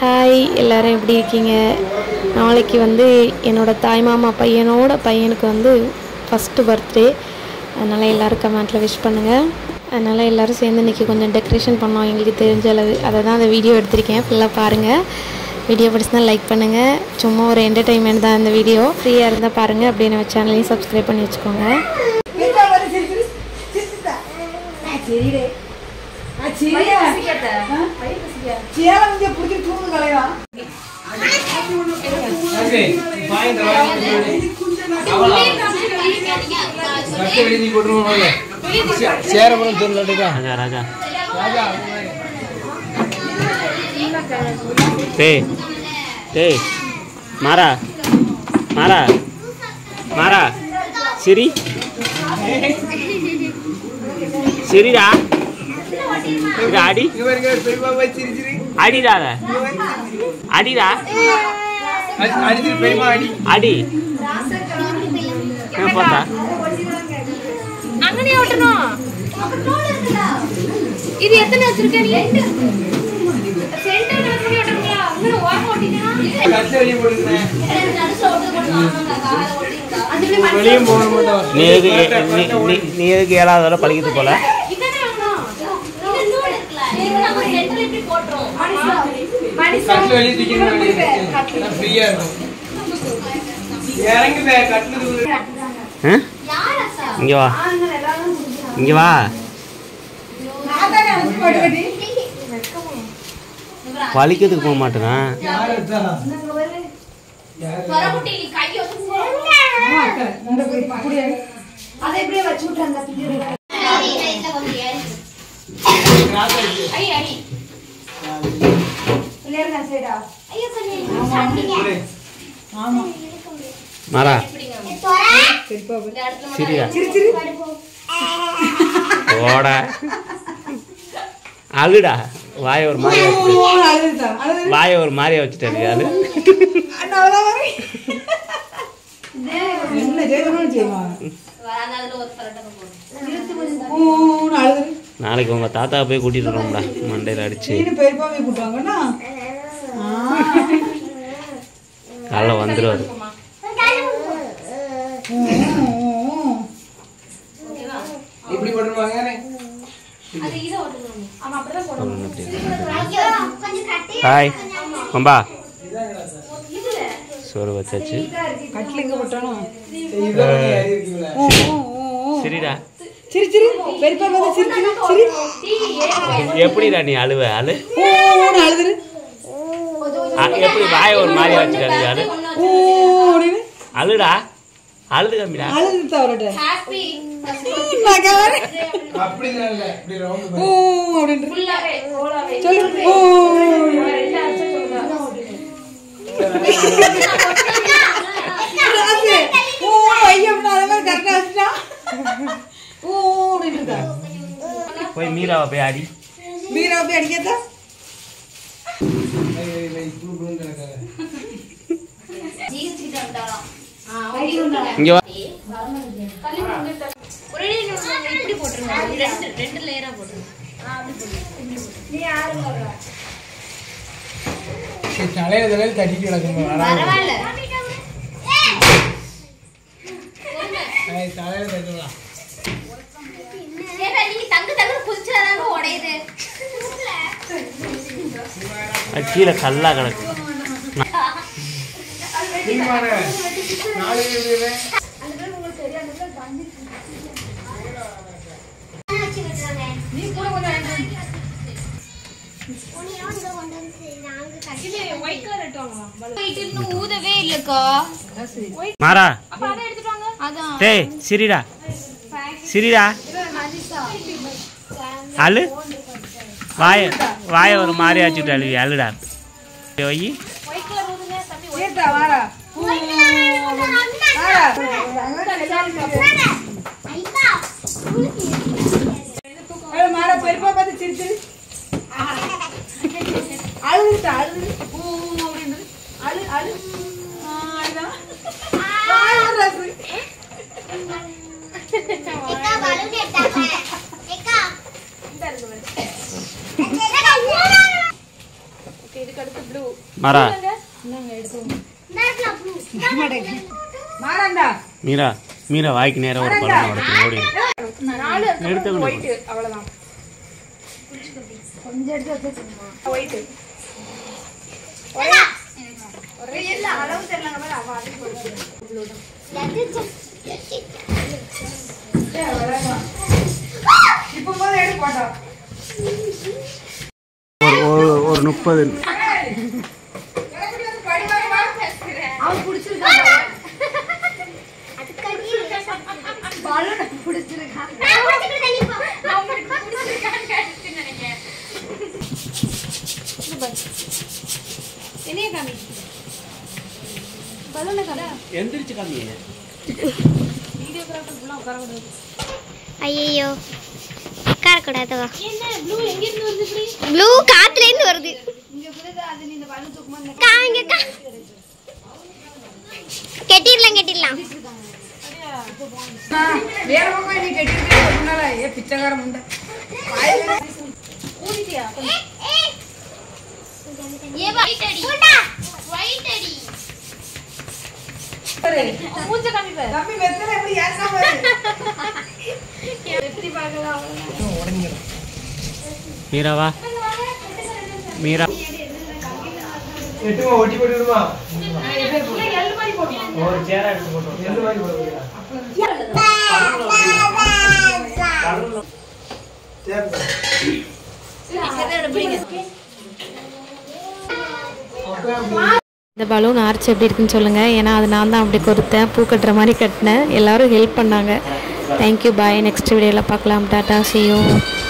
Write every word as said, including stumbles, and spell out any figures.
Hi எல்லாரும் எப்படி இருக்கீங்க? நாளைக்கு வந்து என்னோட தாய் மாமா பையனோட பையனுக்கு வந்து ஃபஸ்ட்டு பர்த்டே. அதனால் எல்லோரும் கமெண்ட்டில் விஷ் பண்ணுங்கள். அதனால் எல்லோரும் சேர்ந்து இன்றைக்கி கொஞ்சம் டெக்கரேஷன் பண்ணோம் எங்களுக்கு தெரிஞ்ச அளவு. அதை தான் அந்த வீடியோ எடுத்திருக்கேன். ஃபுல்லாக பாருங்கள். வீடியோ பிடிச்சிருந்தா லைக் பண்ணுங்கள். சும்மா ஒரு என்டர்டெயின்மெண்ட் தான் இந்த வீடியோ. ஃப்ரீயாக இருந்தால் பாருங்கள். அப்படியே நம்ம சேனலையும் சப்ஸ்கிரைப் பண்ணி வச்சுக்கோங்க. मारा मारा मारा सिरी सिरी रा आड़ी आड़ी रा आड़ी रा आड़ी पता अंगने ओटनो இது எத்தனை வச்சிருக்க நீ சென்டர் பண்ணி ஓட்டறீங்களா அங்க ஓட்ட ஓட்டினா கட்ல வெளிய போடுங்க எனக்கு நடுவுல ஓட்டு போடுவாங்க அதுல வெளிய போக மாட்டோம் நீ நீ நீ எதுக்கு ஏழாவது வர படிக்கிறது போல இதனே வேணும் இது நூல் இருக்குல இது நம்ம சென்டர் இப்படி போட்றோம் மணி கட்ல வெளிய தூக்கிங்க ஃப்ரீயா இருக்கும் இறங்கு பே கட்ல தூக்கு ஹ யாரா சார் இங்க வா இங்க வா வலிக்கிறதுக்கு போக மாட்டேன் மாறா சிரியா ஓட அழுடா வாய ஒரு மாதிரியா வச்சுட்டு வாய ஒரு மாதிரியா வச்சுட்டு ஆளு நாளைக்கு உங்க தாத்தா போய் கூட்டிட்டு வரோம்டா மண்டையில அடிச்சு காலைல வந்துருவாரு இப்படி போடுவாங்க அது இத ஓட்டணும் ஆமா அப்படியே போடணும் ஹாய் அம்பா சோறு வச்சாச்சு கட்லிங்க போட்டணும் சரிடா சிரி சிரி பெரியப்பா வந்து சிரி சிரி சிரி எப்படிடா நீ அழுவ அழு ஓ அழுதுரு எப்படி வாய ஒரு மாதிரி வச்சுட்டு அழு ஓ அழுடா அழுது கம்மிடா அழுது தவறட ஹேப்பி மகன் அப்படி இல்ல இப்படி ரவுண்ட் ஓ அப்படின்ற ஃபுல்லாவே ஓலாவே சொல்லு ஓ ரெண்டு அடிச்சு சொல்லுங்க ஓ ஐயோ நான் அத கரெக்ட்டா அடிச்சா ஓ அப்படின்றதா போய் மீராவை போய் அடி மீராவை போய் அடிக்கதா ஏய் ஏய் இப்படி குளு நடக்காத ஜீஸ் கிட்ட வந்தாரா இங்க வா ஒரே இப்படி போட்டுருங்க ரெண்டு ரெண்டு லேயரா போட்டுருங்க அப்படி போடுங்க நீ யாரு வர சரி தலையில தலையில தட்டிட்டு கிடக்குங்க பரவாயில்லை ஏய் தலையில தட்டுடா ஏடா நீ தங்க தங்க குதிச்சறாங்க உடையுது கீழே கல்லா கிடக்கு நீ மாறே நாளை வீடியோவே அந்த பேர் உங்களுக்கு தெரியாது அந்த பேர் கஞ்சி நீ கூட கொஞ்சம் உனி வந்து வந்து நாங்க கட்டிலே ஒயிட் கலர் எடுத்துவாங்க ஒயிட் இன்னும் ஊதவே இல்லக்கா மாறா அப்ப அத எடுத்துட்டு வாங்க அதான் டேய் சிரிடா சிரிடா அழு வாய வாய ஒரு மாதிரி வச்சுட்டு அழுவி அழுடா போய் ஒயிட் கலர் ஊதுங்க தம்பி ஏட்டா வாடா ஒயிட் கலர் வாடா ஐயா ஏ மாரா பெரியப்பா பார்த்து சிரி சிரி அழுதுடா அழுது ஓ அப்படின்ற அழு அழு ஆ அழுதா எக்கா பலூன் எடுத்தாங்க எக்கா இந்த இருக்கு ஓகே இதுக்கு மாறா மாறாண்டா மீரா மீரா வாய்க்கு நேரம் ஒரு பழம் உடச்சு ஓடி எடுத்து அவ்வளவுதான் கொஞ்சம் எடுத்து வச்சுமா ஒயிட் ஒரே இல்ல அளவு தெரியலங்க பாரு அவ அது போடு இப்போ போல எடு போடா ஒரு ஒரு முப்பது அவன் புடிச்சிருக்கான் அது கடி பாலோட புடிச்சிருக்கான் நான் புடிச்சிட்டு தண்ணி போ நான் புடிச்சிருக்கான் கேட்டு நினைக்கிறேன் என்னைய காமி பலூன காமி எந்திரிச்சு காமி வீடியோகிராஃபர் புள்ள உட்கார கூடாது ஐயோ உட்கார கூடாது என்ன ப்ளூ எங்க இருந்து வருது இப்படி ப்ளூ காத்துல இருந்து வருது இங்க புரியுதா அது நீ இந்த பலூன் தூக்குமா காங்க கா கெட்டிரலாம் கெட்டிரலாம் வேற பக்கம் நீ கெட்டிட்டு முன்னால ஏ பிச்சைக்கார முண்டை வாயில ஊதிட்டியா ஏ வைட் அடி போடா வைட் அடி மூஞ்ச காமி பாரு தம்பி வெத்தல எப்படி ஏறா பாரு எப்படி பார்க்கலாம் உடஞ்சிடும். மீரா வா மீரா எட்டுமா ஒட்டி போட்டு விடுமா எள்ளு மாதிரி போடுமா ஒரு சேரா எடுத்து போட்டு எந்த மாதிரி போட போறியா இந்த பலூன் ஆர்ச் எப்படி இருக்குன்னு சொல்லுங்கள். ஏன்னா அது நான் தான் அப்படி கொடுத்தேன், பூ கட்டுற மாதிரி கட்டினேன். எல்லோரும் ஹெல்ப் பண்ணாங்க. தேங்க்யூ, பாய். நெக்ஸ்ட் வீடியோவில் பார்க்கலாம். டாட்டா, see you.